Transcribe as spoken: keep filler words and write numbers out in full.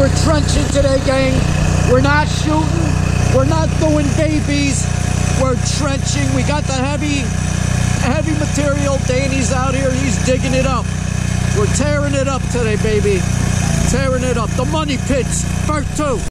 We're trenching today, gang. We're not shooting. We're not doing babies. We're trenching. We got the heavy, heavy material. Danny's out here. He's digging it up. We're tearing it up today, baby. Tearing it up. The money pits, part two.